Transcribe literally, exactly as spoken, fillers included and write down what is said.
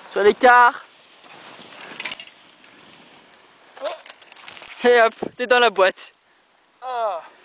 Sur l'écart. Et hop, t'es dans la boîte. Ah.